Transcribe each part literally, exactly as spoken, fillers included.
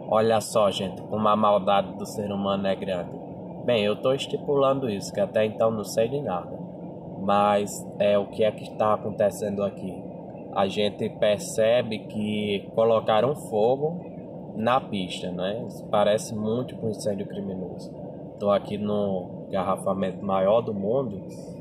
Olha só, gente, como a maldade do ser humano é grande. Bem, eu estou estipulando isso, que até então não sei de nada. Mas é o que é que está acontecendo aqui. A gente percebe que colocaram fogo na pista, né? Isso parece muito com incêndio criminoso. Estou aqui no garrafamento maior do mundo,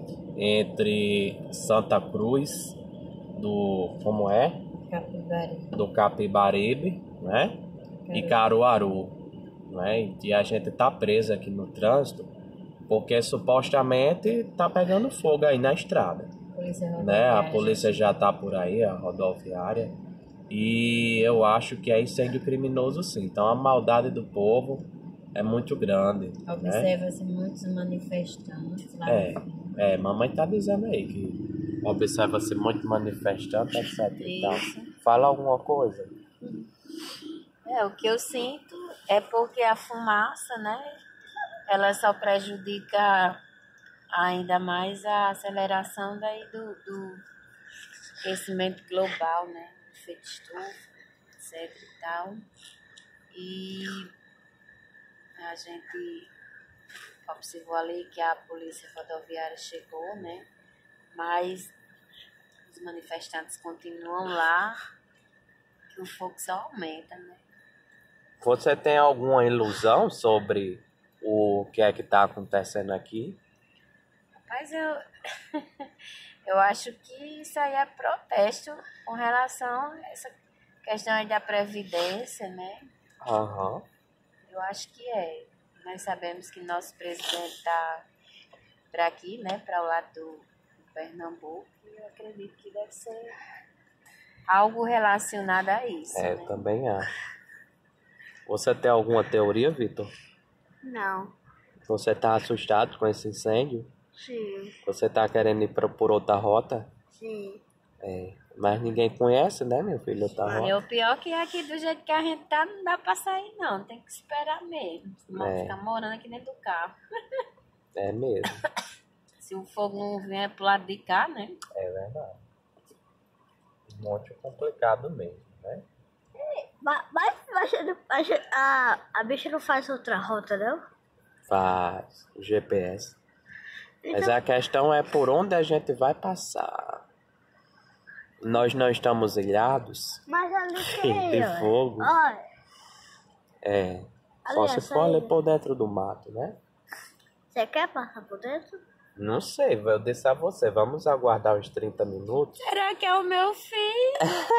entre Santa Cruz, do... como é? Capibaribe. Do Capibaribe, né? E Caruaru, né? E a gente tá preso aqui no trânsito porque supostamente tá pegando fogo aí na estrada, Polícia né? A polícia já tá por aí, a rodoviária, e eu acho que é incêndio criminoso sim. Então a maldade do povo é muito grande, Observa-se né? muitos manifestantes lá. É, é, mamãe tá dizendo aí que observa-se muito manifestante, etcétera e tal. Fala alguma coisa. É, o que eu sinto é porque a fumaça, né, ela só prejudica ainda mais a aceleração daí do, do aquecimento global, né, efeito estufa, etc e tal. E a gente observou ali que a polícia rodoviária chegou, né, mas os manifestantes continuam lá, que o fogo só aumenta, né. Você tem alguma ilusão sobre o que é que está acontecendo aqui? Mas eu, eu acho que isso aí é protesto com relação a essa questão aí da Previdência, né? Aham. Eu acho que é. Nós sabemos que nosso presidente está para aqui, né? Para o lado do Pernambuco. E eu acredito que deve ser algo relacionado a isso. É, né? eu também acho. Você tem alguma teoria, Vitor? Não. Você tá assustado com esse incêndio? Sim. Você tá querendo ir pra, por outra rota? Sim. É, mas ninguém conhece, né, meu filho, outra rota? É o pior que aqui do jeito que a gente tá, não dá pra sair não, tem que esperar mesmo. Senão É. ficar morando aqui dentro do carro. É mesmo. Se o fogo não vier pro lado de cá, né? É verdade. Muito complicado mesmo, né? Mas, mas a, a, a bicha não faz outra rota, não? Faz o G P S. Então, Mas a questão é por onde a gente vai passar. Nós não estamos ilhados mas ali de tem, olha. fogo. Olha, É. Só Ali, se essa for ali aí. por dentro do mato, né? você quer passar por dentro? Não sei, vou deixar você. Vamos aguardar uns trinta minutos. Será que é o meu filho?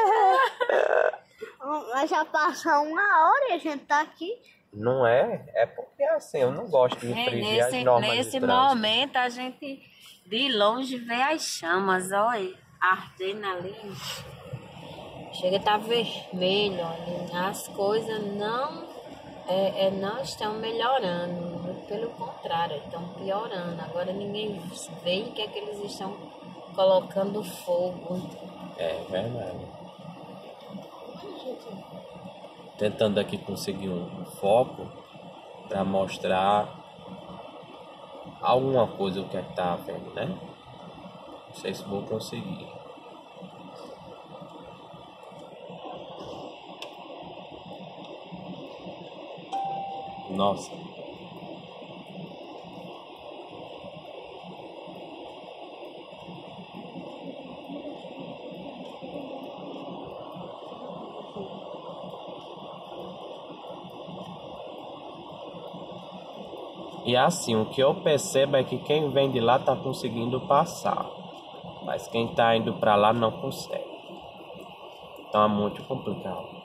Mas já passou uma hora e a gente tá aqui. Não é? É porque assim, eu não gosto de É, infringir as nesse normas nesse de trânsito. momento a gente de longe vê as chamas, olha, ardendo ali. Chega a estar vermelho, olha. As coisas não, é, é, não estão melhorando, pelo contrário, estão piorando. Agora ninguém vê o que é que eles estão colocando fogo. É verdade. Tentando aqui conseguir um foco para mostrar alguma coisa o que é que tá vendo, né? Não sei se vou conseguir. Nossa. E assim, o que eu percebo é que quem vem de lá tá conseguindo passar, mas quem tá indo para lá não consegue. Então é muito complicado.